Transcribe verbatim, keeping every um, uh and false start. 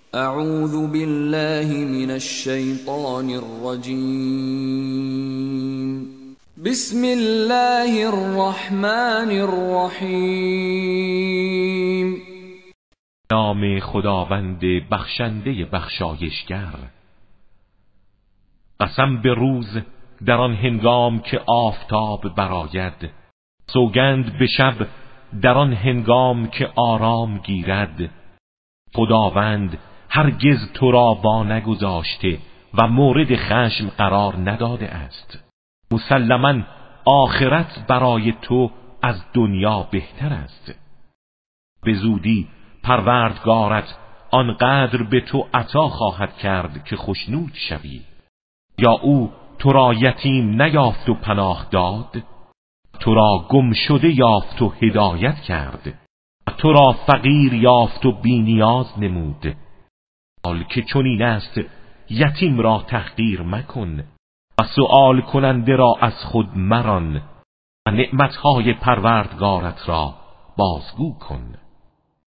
اعوذ بالله من الشیطان الرجیم. بسم الله الرحمن الرحیم. نام خداوند بخشنده بخشایشگر. قسم به روز در آن هنگام که آفتاب برآید، سوگند به شب در آن هنگام که آرام گیرد. خداوند هرگز تو را وا نگذاشته و مورد خشم قرار نداده است. مسلماً آخرت برای تو از دنیا بهتر است. به زودی پروردگارت آنقدر به تو عطا خواهد کرد که خوشنود شوی. یا او تو را یتیم نیافت و پناه داد، تو را گم شده یافت و هدایت کرد، تو را فقیر یافت و بی نیاز نمود. حال که چنین است یتیم را تحقیر مکن و سؤال کننده را از خود مران و نعمتهای پروردگارت را بازگو کن.